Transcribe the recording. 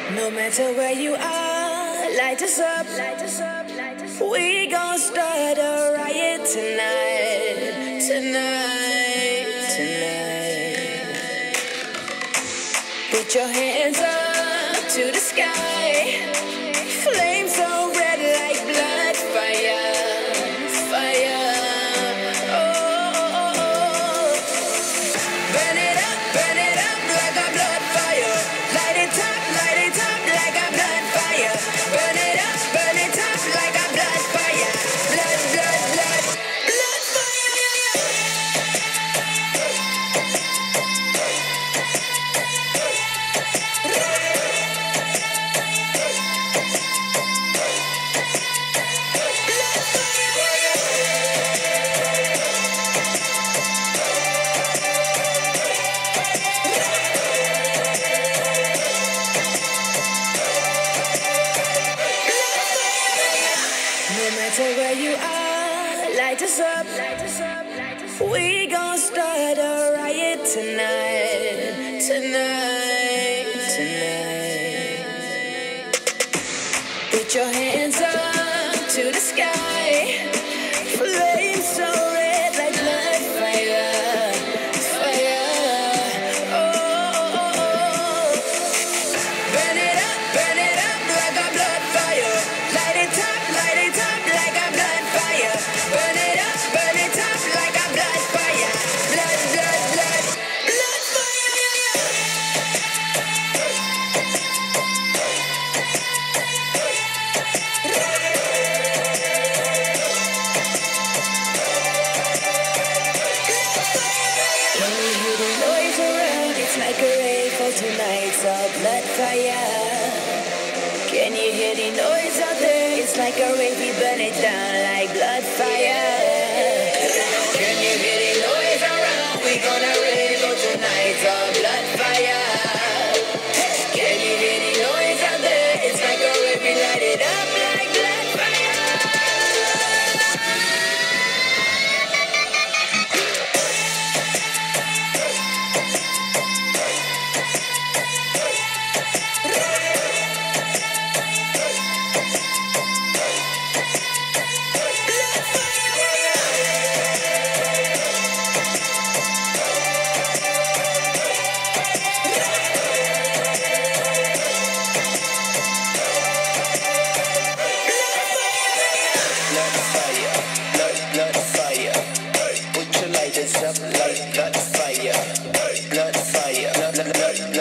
No matter where you are, light us up. We gon' start a riot tonight, tonight. Put your hands up to the sky. Flames so red like blood, fire, fire. Oh, burn it up like a blood fire. Light it up like a blood fire. Burn it up like a blood fire. Blood, blood, blood, blood fire. No matter where you are, light us up. We gon' start a riot tonight, tonight. Put your hands up to the sky. Flames so red like blood, fire, fire. Oh, burn it up like a blood fire. Light it up like a blood fire. Burn it up like a blood fire. Blood, blood, blood, blood fire. When we hear the noise around, it's like a rave for tonight's a blood fire. Can you hear the noise out there? It's like a rave, we burn it down like blood fire. Can you hear the noise around? We gonna rave for tonight's a blood fire. Can you hear the noise out there? It's like a rave, we light it up like blood fire. Blood fire. Put your lighters up like blood fire. Blood fire. Blood, blood, blood.